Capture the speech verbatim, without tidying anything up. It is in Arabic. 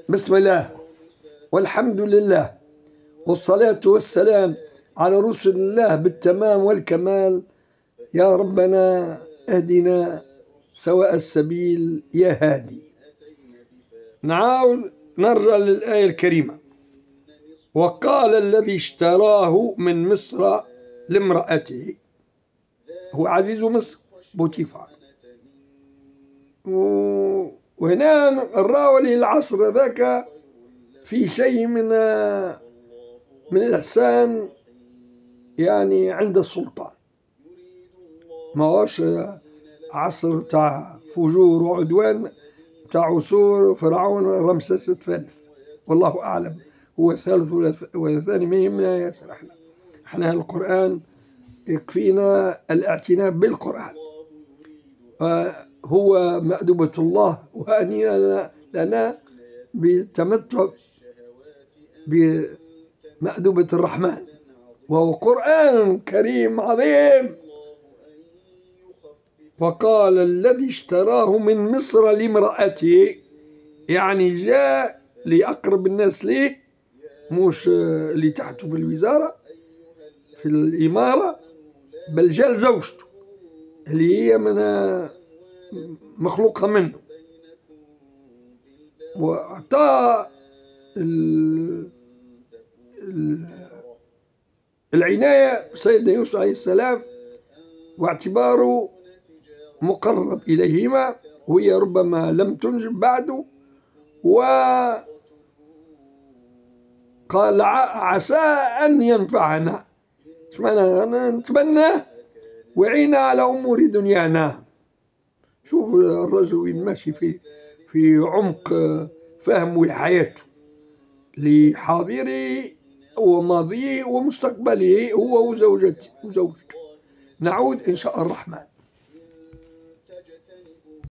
بسم الله والحمد لله والصلاة والسلام على رسل الله بالتمام والكمال. يا ربنا اهدنا سواء السبيل يا هادي. نعاود نرجع للآية الكريمة. وقال الذي اشتراه من مصر لامرأته، هو عزيز مصر بوتيفار، وهنا الراوي العصر ذاك في شيء من من الإحسان يعني عند السلطان، ما هوش عصر تاع فجور وعدوان تاع عصور فرعون رمسيس الثالث، والله أعلم هو الثالث ولا الثاني، ما يهمنا ياسر. احنا احنا القرآن يكفينا الاعتناء بالقرآن، هو مأدبة الله وأنينا لنا بتمتع بمأدبة الرحمن، وهو قرآن كريم عظيم. وقال الذي اشتراه من مصر لامرأته، يعني جاء لأقرب الناس ليه، مش اللي تحته في الوزارة في الإمارة، بل جاء لزوجته اللي هي من مخلوقها منه، وأعطاه العناية سيدنا يوسف عليه السلام، واعتباره مقرب إليهما، وهي ربما لم تنجب بعده، وقال عسى أن ينفعنا، ايش معنى أنا نتمنى وعينا على أمور دنيانا. شوف الرجل وين ماشي في في عمق فهمه لحياته، لحاضره وماضيه ومستقبله هو وزوجته وزوجته. نعود إن شاء الرحمن.